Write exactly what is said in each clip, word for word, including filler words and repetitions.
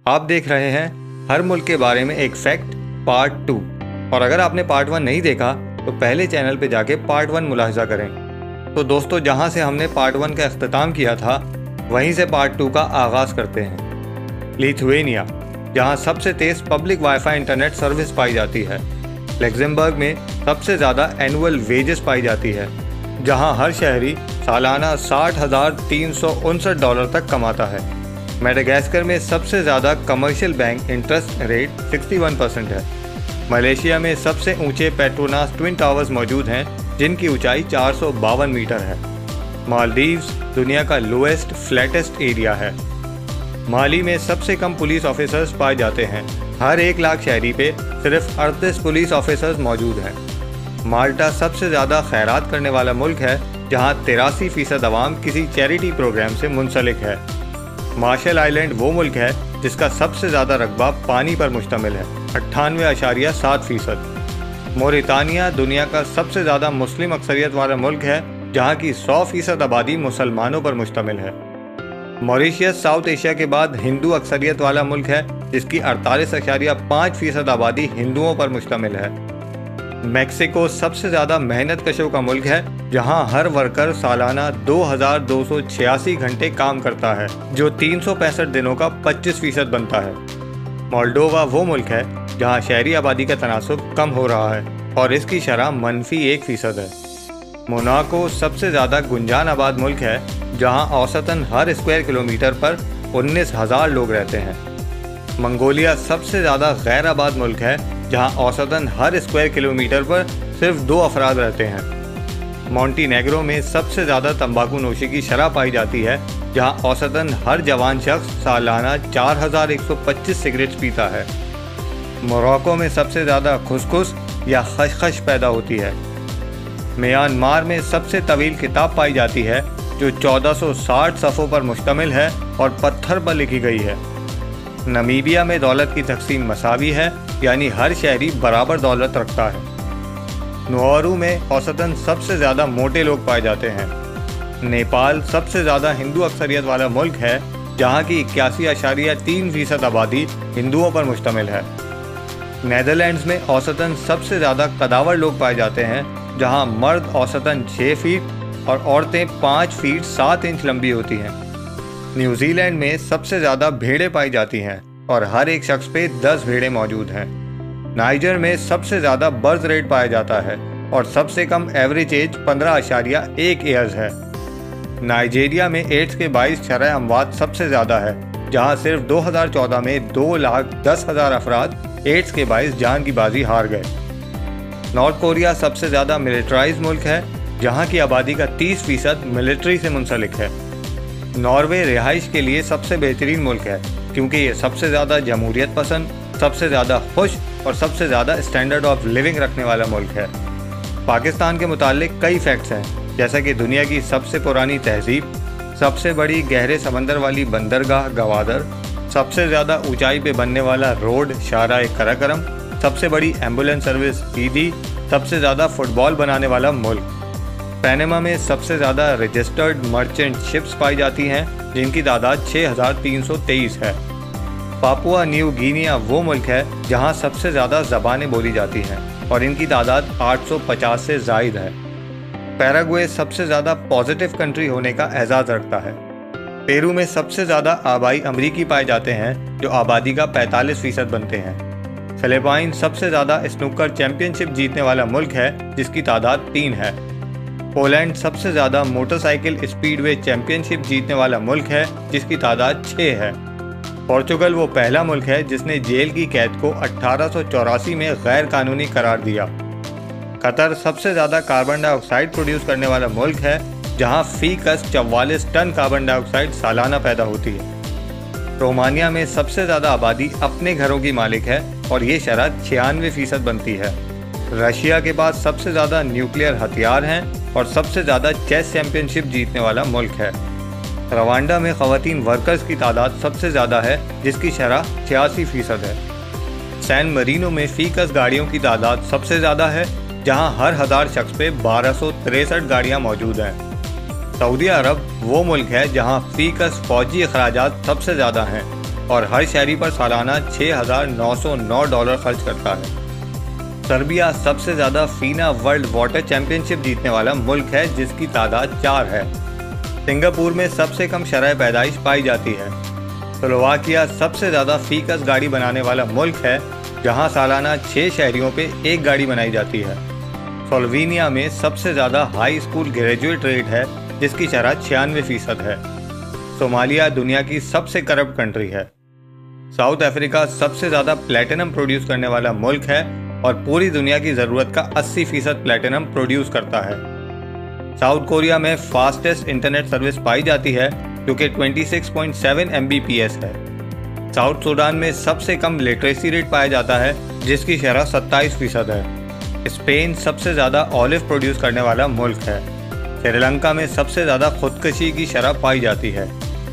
आप देख रहे हैं हर मुल्क के बारे में एक फैक्ट पार्ट टू। और अगर आपने पार्ट वन नहीं देखा तो पहले चैनल पे जाके पार्ट वन मुलाहिजा करें। तो दोस्तों, जहां से हमने पार्ट वन का अख्तिताम किया था वहीं से पार्ट टू का आगाज़ करते हैं। लिथुआनिया, जहां सबसे तेज़ पब्लिक वाईफाई इंटरनेट सर्विस पाई जाती है। लग्जमबर्ग में सबसे ज़्यादा एनुअल वेजेस पाई जाती है, जहां हर शहरी सालाना साठ हज़ार तीन सौ उनसठ डॉलर तक कमाता है। मेडागास्कर में सबसे ज़्यादा कमर्शियल बैंक इंटरेस्ट रेट इकसठ परसेंट है। मलेशिया में सबसे ऊंचे पेट्रोनास ट्विन टावर्स मौजूद हैं, जिनकी ऊंचाई चार सौ बावन मीटर है। मालदीव्स दुनिया का लोएस्ट फ्लैटेस्ट एरिया है। माली में सबसे कम पुलिस ऑफिसर्स पाए जाते हैं। हर एक लाख शहरी पे सिर्फ अड़तीस पुलिस ऑफिसर्स मौजूद हैं। माल्टा सबसे ज़्यादा खैरात करने वाला मुल्क है, जहां तिरासी फीसद अवाम किसी चैरिटी प्रोग्राम से मुंसलिक है। मार्शल आइलैंड वो मुल्क है जिसका सबसे ज़्यादा रकबा पानी पर मुश्तमिल है, अट्ठानवे अशारिया सात फीसद। मोरितानिया दुनिया का सबसे ज़्यादा मुस्लिम अक्सरियत वाला मुल्क है, जहाँ की सौ फीसद आबादी मुसलमानों पर मुश्तमिल है। मॉरिशस साउथ एशिया के बाद हिंदू अक्सरियत वाला मुल्क है, जिसकी अड़तालीस अशारिया पाँच फीसद आबादी हिंदुओं पर मुश्तमिल है। मेक्सिको सबसे ज़्यादा मेहनत कशों का मुल्क है, जहां हर वर्कर सालाना दो हज़ार दो सौ छियासी घंटे काम करता है, जो तीन सौ पैंसठ दिनों का पच्चीस फीसद बनता है। मोल्डोवा वो मुल्क है जहां शहरी आबादी का तनासुब कम हो रहा है और इसकी शरह मनफी एक फीसद है। मोनाको सबसे ज़्यादा गुंजान आबाद मुल्क है, जहां औसतन हर स्क्वायर किलोमीटर पर उन्नीस हज़ार लोग रहते हैं। मंगोलिया सबसे ज़्यादा गैर आबाद मुल्क है, जहां औसतन हर स्क्वायर किलोमीटर पर सिर्फ दो अफराद रहते हैं। मोंटीनेग्रो में सबसे ज़्यादा तंबाकू नोशी की शरह पाई जाती है, जहां औसतन हर जवान शख्स सालाना चार हज़ार एक सौ पच्चीस सिगरेट्स पीता है। मोरक्को में सबसे ज़्यादा खुसखुस या खशखश पैदा होती है। म्यांमार में सबसे तवील किताब पाई जाती है, जो चौदह सौ साठ सफ़ों पर मुश्तमिल है और पत्थर पर लिखी गई है। नमीबिया में दौलत की तकसीम मसावी है, यानी हर शहरी बराबर दौलत रखता है। नुआरू में औसतन सबसे ज़्यादा मोटे लोग पाए जाते हैं। नेपाल सबसे ज़्यादा हिंदू अक्सरियत वाला मुल्क है, जहाँ की इक्यासी अशारिया तीन फीसद आबादी हिंदुओं पर मुश्तमिल है। नेदरलैंड्स में औसतन सबसे ज़्यादा कदावर लोग पाए जाते हैं, जहाँ मर्द औसतन छः फीट और औरतें पाँच फीट सात इंच लंबी होती हैं। न्यूजीलैंड में सबसे ज़्यादा भेड़ें पाई जाती हैं और हर एक शख्स पे दस भेड़ें मौजूद हैं। नाइजर में सबसे ज़्यादा बर्थ रेट पाया जाता है और सबसे कम एवरेज एज पंद्रह अशारिया एक ईयर्स है। नाइजीरिया में एड्स के बाईस शरह अमवात सबसे ज़्यादा है, जहां सिर्फ दो हज़ार चौदह में दो लाख दस हज़ार अफराद एड्स के बाईस जान की बाजी हार गए। नॉर्थ कोरिया सबसे ज़्यादा मिलिट्राइज मुल्क है, जहाँ की आबादी का तीस फीसद मिलिट्री से मुंसलिक है। नॉर्वे रिहाइश के लिए सबसे बेहतरीन मुल्क है, क्योंकि ये सबसे ज़्यादा जमहूरियत पसंद, सबसे ज़्यादा खुश और सबसे ज़्यादा स्टैंडर्ड ऑफ लिविंग रखने वाला मुल्क है। पाकिस्तान के मुतालिक कई फैक्ट्स हैं, जैसा कि दुनिया की सबसे पुरानी तहजीब, सबसे बड़ी गहरे समंदर वाली बंदरगाह गवादर, सबसे ज़्यादा ऊंचाई पे बनने वाला रोड शाराए कराकरम, सबसे बड़ी एम्बुलेंस सर्विस ईदी, सबसे ज़्यादा फुटबॉल बनाने वाला मुल्क। पैनामा में सबसे ज़्यादा रजिस्टर्ड मर्चेंट शिप्स पाई जाती हैं, जिनकी तादाद छः हज़ार तीन सौ तेईस है। पापुआ न्यू गिनिया वो मुल्क है जहां सबसे ज़्यादा ज़बानें बोली जाती हैं और इनकी तादाद आठ सौ पचास से ज़ायद है। पैराग्वे सबसे ज़्यादा पॉजिटिव कंट्री होने का एजाज़ रखता है। पेरू में सबसे ज़्यादा आबाई अमरीकी पाए जाते हैं, जो आबादी का पैंतालीस फीसद बनते हैं। फिलिपाइन सबसे ज़्यादा स्नूकर चैम्पियनशिप जीतने वाला मुल्क है, जिसकी तादाद तीन है। पोलैंड सबसे ज़्यादा मोटरसाइकिल स्पीडवे चैंपियनशिप जीतने वाला मुल्क है, जिसकी तादाद छः है। पोर्चुगल वो पहला मुल्क है जिसने जेल की कैद को अठारह सौ चौरासी में गैर कानूनी करार दिया। कतर सबसे ज़्यादा कार्बन डाइऑक्साइड प्रोड्यूस करने वाला मुल्क है, जहां फी कस चवालीस टन कार्बन डाइऑक्साइड सालाना पैदा होती है। रोमानिया में सबसे ज़्यादा आबादी अपने घरों की मालिक है और ये शरह छियानवे फीसद बनती है। रशिया के पास सबसे ज़्यादा न्यूक्लियर हथियार हैं और सबसे ज़्यादा चेस चैंपियनशिप जीतने वाला मुल्क है। रवांडा में ख़वातीन वर्कर्स की तादाद सबसे ज़्यादा है, जिसकी शरह छियासी फीसद है। सैन मरीनो में फ़ीकस गाड़ियों की तादाद सबसे ज़्यादा है, जहां हर हज़ार शख्स पे बारह सौ तिरसठ गाड़ियाँ मौजूद हैं। सऊदी अरब वो मुल्क है जहां फ़ीकस फ़ौजी अखराजात सबसे ज़्यादा हैं। और हर शहरी पर सालाना छः हज़ार नौ सौ नौ डॉलर खर्च करता है। सर्बिया सबसे ज़्यादा फीना वर्ल्ड वाटर चैंपियनशिप जीतने वाला मुल्क है, जिसकी तादाद चार है। सिंगापुर में सबसे कम शरह पैदाइश पाई जाती है। स्लोवाकिया सबसे ज़्यादा फीकस गाड़ी बनाने वाला मुल्क है, जहां सालाना छः शहरियों पे एक गाड़ी बनाई जाती है। स्लोवेनिया में सबसे ज़्यादा हाई स्कूल ग्रेजुएट रेट है, जिसकी शरह छियानवे फीसद है। सोमालिया दुनिया की सबसे करप्ट कंट्री है। साउथ अफ्रीका सबसे ज़्यादा प्लेटिनम प्रोड्यूस करने वाला मुल्क है और पूरी दुनिया की ज़रूरत का अस्सी फीसद प्लेटिनम प्रोड्यूस करता है। साउथ कोरिया में फास्टेस्ट इंटरनेट सर्विस पाई जाती है, जो कि छब्बीस पॉइंट सात एम बी पी एस है। साउथ सूडान में सबसे कम लिटरेसी रेट पाया जाता है, जिसकी शरह सत्ताईस फीसद है। स्पेन सबसे ज़्यादा ऑलिव प्रोड्यूस करने वाला मुल्क है। श्रीलंका में सबसे ज़्यादा खुदकशी की शरह पाई जाती है।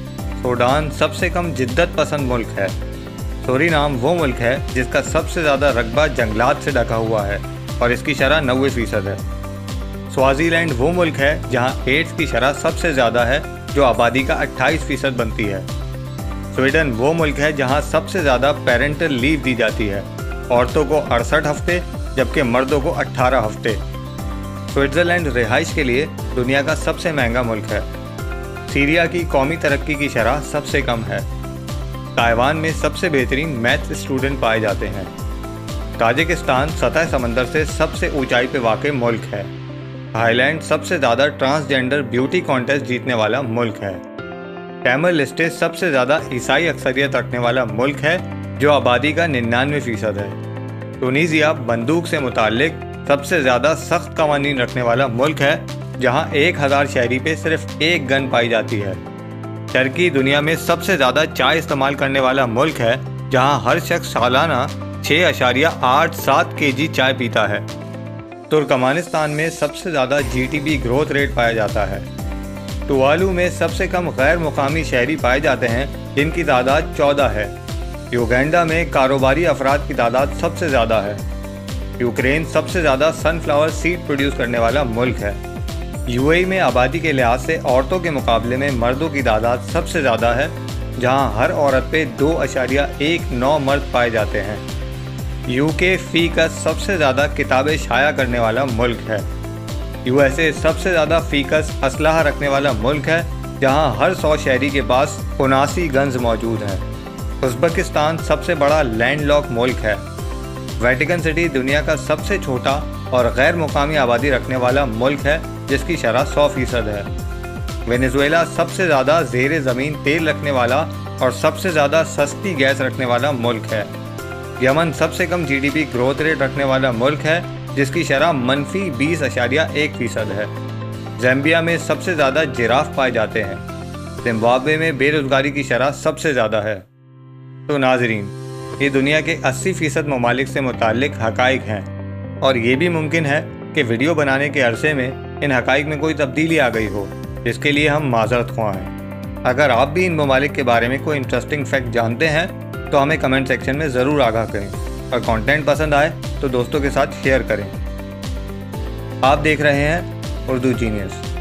सूडान सबसे कम जिद्दत पसंद मुल्क है। सूरीनाम वो मुल्क है जिसका सबसे ज़्यादा रकबा जंगलात से ढका हुआ है और इसकी शरह नब्बे फीसद है। स्वाजीलैंड वो मुल्क है जहाँ एड्स की शरह सबसे ज़्यादा है, जो आबादी का अट्ठाईस फीसद बनती है। स्वीडन वो मुल्क है जहाँ सबसे ज़्यादा पेरेंटल लीव दी जाती है, औरतों को अड़सठ हफ्ते जबकि मर्दों को अट्ठारह हफ्ते। स्विट्ज़रलैंड रिहाइश के लिए दुनिया का सबसे महंगा मुल्क है। सीरिया की कौमी तरक्की की शरह सबसे कम है। ताइवान में सबसे बेहतरीन मैथ्स स्टूडेंट पाए जाते हैं। ताजिकिस्तान सतह समंदर से सबसे ऊंचाई पे वाक़ मुल्क है। थाईलैंड सबसे ज़्यादा ट्रांसजेंडर ब्यूटी कॉन्टेस्ट जीतने वाला मुल्क है। टाइमर लिस्टे सबसे ज़्यादा ईसाई अक्सरियत रखने वाला मुल्क है, जो आबादी का निन्यानवे फीसद है। टूनीजिया बंदूक से मुताल्लिक सबसे ज़्यादा सख्त कवानीन रखने वाला मुल्क है, जहां एक हज़ार शहरी पे सिर्फ एक गन पाई जाती है। टर्की दुनिया में सबसे ज़्यादा चाय इस्तेमाल करने वाला मुल्क है, जहां हर शख्स सालाना छः अशारिया आठ सात के जी चाय पीता है। तुर्कमानिस्तान में सबसे ज़्यादा G T P growth rate पाया जाता है। टुवालू में सबसे कम गैर मुकामी शहरी पाए जाते हैं, जिनकी तादाद चौदह है। युगांडा में कारोबारी अफराद की तादाद सबसे ज़्यादा है। यूक्रेन सबसे ज़्यादा सनफ्लावर सीड प्रोड्यूस करने वाला मुल्क है। यूएई में आबादी के लिहाज से औरतों के मुकाबले में मर्दों की तादाद सबसे ज़्यादा है, जहां हर औरत पे दो अशारिया एक नौ मर्द पाए जाते हैं। यूके फी का सबसे ज़्यादा किताबें शाया करने वाला मुल्क है। यूएसए सबसे ज़्यादा फीकस असलहा रखने वाला मुल्क है, जहां हर सौ शहरी के पास उनासी गन्स मौजूद हैं। उज़्बेकिस्तान सबसे बड़ा लैंडलॉक मुल्क है। वेटिकन सिटी दुनिया का सबसे छोटा और गैर मुकामी आबादी रखने वाला मुल्क है, जिसकी शरह सौ फीसद है। वेनेजुएला सबसे ज़्यादा ज़ेरे ज़मीन तेल रखने वाला और सबसे ज़्यादा सस्ती गैस रखने वाला मुल्क है। यमन सबसे कम G D P growth rate रखने वाला मुल्क है, जिसकी शरह मनफी बीस अशारिया एक फीसद है। ज़ैम्बिया में सबसे ज़्यादा जिराफ पाए जाते हैं। जिम्बाब्वे में बेरोज़गारी की शरह सबसे ज़्यादा है। तो नाजरीन, ये दुनिया के अस्सी फीसद ममालिक से मुताल्लिक हक़ाइक़ हैं, और ये भी मुमकिन है कि वीडियो बनाने के अरसे में इन हक़ाइक़ में कोई तब्दीली आ गई हो, जिसके लिए हम माज़रत ख्वाह हैं। अगर आप भी इन ममालिक के बारे में कोई इंटरेस्टिंग फैक्ट जानते हैं तो हमें कमेंट सेक्शन में ज़रूर आगाह करें, और कंटेंट पसंद आए तो दोस्तों के साथ शेयर करें। आप देख रहे हैं उर्दू जीनियस।